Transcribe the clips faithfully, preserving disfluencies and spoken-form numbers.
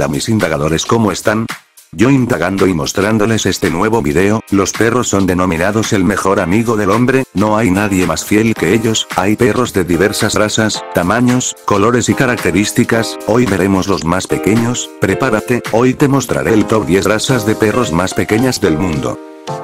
Hola mis indagadores, ¿cómo están? Yo indagando y mostrándoles este nuevo video. Los perros son denominados el mejor amigo del hombre, no hay nadie más fiel que ellos. Hay perros de diversas razas, tamaños, colores y características. Hoy veremos los más pequeños. Prepárate, hoy te mostraré el top diez razas de perros más pequeñas del mundo.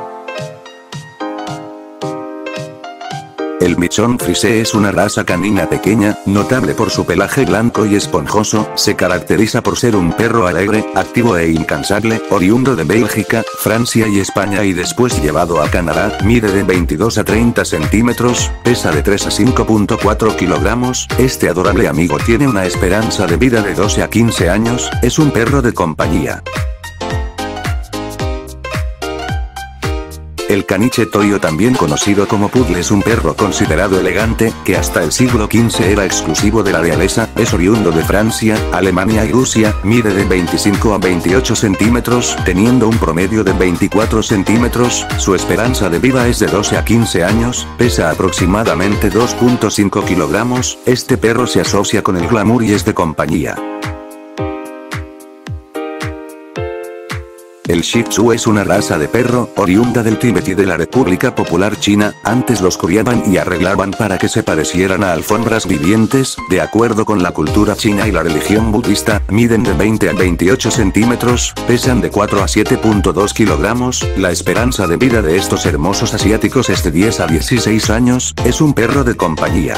El Bichon Frise es una raza canina pequeña, notable por su pelaje blanco y esponjoso. Se caracteriza por ser un perro alegre, activo e incansable, oriundo de Bélgica, Francia y España y después llevado a Canadá. Mide de veintidós a treinta centímetros, pesa de tres a cinco punto cuatro kilogramos. Este adorable amigo tiene una esperanza de vida de doce a quince años, es un perro de compañía. El caniche Toyo, también conocido como Poodle, es un perro considerado elegante, que hasta el siglo quince era exclusivo de la realeza. Es oriundo de Francia, Alemania y Rusia. Mide de veinticinco a veintiocho centímetros, teniendo un promedio de veinticuatro centímetros. Su esperanza de vida es de doce a quince años, pesa aproximadamente dos punto cinco kilogramos. Este perro se asocia con el glamour y es de compañía. El Shih Tzu es una raza de perro, oriunda del Tíbet y de la República Popular China. Antes los criaban y arreglaban para que se parecieran a alfombras vivientes, de acuerdo con la cultura china y la religión budista. Miden de veinte a veintiocho centímetros, pesan de cuatro a siete punto dos kilogramos. La esperanza de vida de estos hermosos asiáticos es de diez a dieciséis años, es un perro de compañía.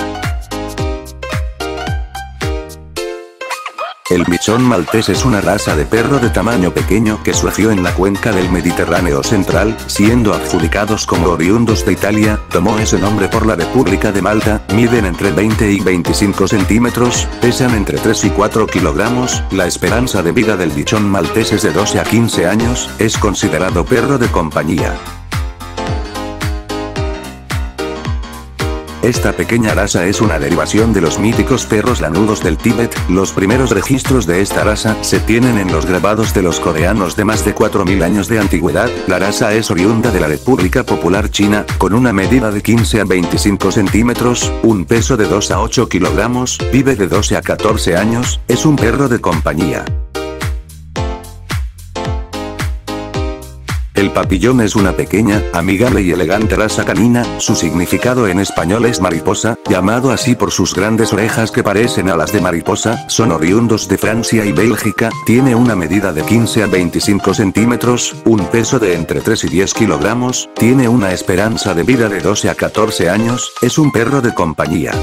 El Bichon Maltés es una raza de perro de tamaño pequeño que surgió en la cuenca del Mediterráneo central, siendo adjudicados como oriundos de Italia. Tomó ese nombre por la República de Malta. Miden entre veinte y veinticinco centímetros, pesan entre tres y cuatro kilogramos. La esperanza de vida del Bichon Maltés es de doce a quince años, es considerado perro de compañía. Esta pequeña raza es una derivación de los míticos perros lanudos del Tíbet. Los primeros registros de esta raza se tienen en los grabados de los coreanos de más de cuatro mil años de antigüedad. La raza es oriunda de la República Popular China, con una medida de quince a veinticinco centímetros, un peso de dos a ocho kilogramos, vive de doce a catorce años, es un perro de compañía. El Papillón es una pequeña, amigable y elegante raza canina. Su significado en español es mariposa, llamado así por sus grandes orejas que parecen a las de mariposa. Son oriundos de Francia y Bélgica. Tiene una medida de quince a veinticinco centímetros, un peso de entre tres y diez kilogramos. Tiene una esperanza de vida de doce a catorce años, es un perro de compañía.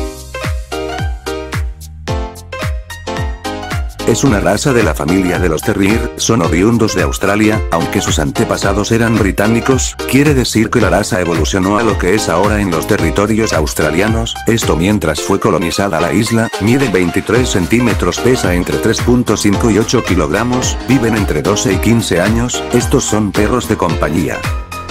Es una raza de la familia de los Terrier, son oriundos de Australia. Aunque sus antepasados eran británicos, quiere decir que la raza evolucionó a lo que es ahora en los territorios australianos, esto mientras fue colonizada la isla. Mide veintitrés centímetros, pesa entre tres punto cinco y ocho kilogramos, viven entre doce y quince años, estos son perros de compañía.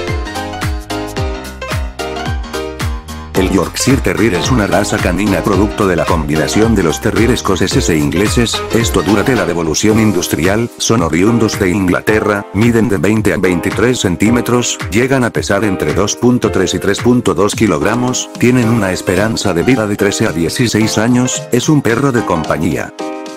El Yorkshire Terrier es una raza canina producto de la combinación de los terriers escoceses e ingleses, esto durante la revolución industrial. Son oriundos de Inglaterra, miden de veinte a veintitrés centímetros, llegan a pesar entre dos punto tres y tres punto dos kilogramos, tienen una esperanza de vida de trece a dieciséis años, es un perro de compañía.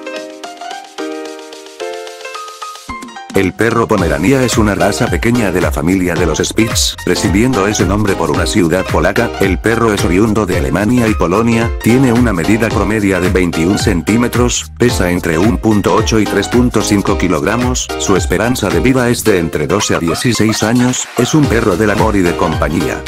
El perro Pomerania es una raza pequeña de la familia de los Spitz, recibiendo ese nombre por una ciudad polaca. El perro es oriundo de Alemania y Polonia, tiene una medida promedia de veintiún centímetros, pesa entre uno punto ocho y tres punto cinco kilogramos, su esperanza de vida es de entre doce a dieciséis años, es un perro del amor y de compañía.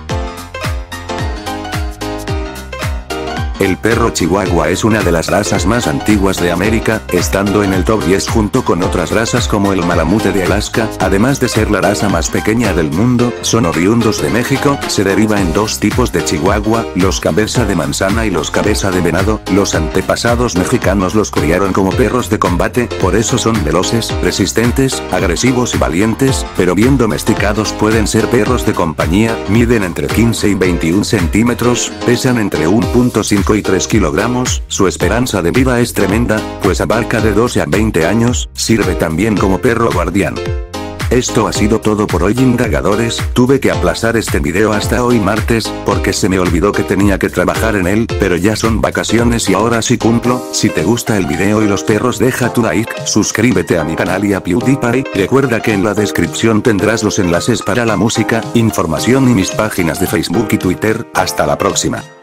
El perro Chihuahua es una de las razas más antiguas de América, estando en el top diez junto con otras razas como el Malamute de Alaska. Además de ser la raza más pequeña del mundo, son oriundos de México. Se deriva en dos tipos de Chihuahua, los cabeza de manzana y los cabeza de venado. Los antepasados mexicanos los criaron como perros de combate, por eso son veloces, resistentes, agresivos y valientes, pero bien domesticados pueden ser perros de compañía. Miden entre quince y veintiún centímetros, pesan entre uno punto cinco y tres kilogramos, su esperanza de vida es tremenda, pues abarca de doce a veinte años, sirve también como perro guardián. Esto ha sido todo por hoy, indagadores. Tuve que aplazar este video hasta hoy martes, porque se me olvidó que tenía que trabajar en él, pero ya son vacaciones y ahora sí cumplo. Si te gusta el video y los perros, deja tu like, suscríbete a mi canal y a PewDiePie. Recuerda que en la descripción tendrás los enlaces para la música, información y mis páginas de Facebook y Twitter. Hasta la próxima.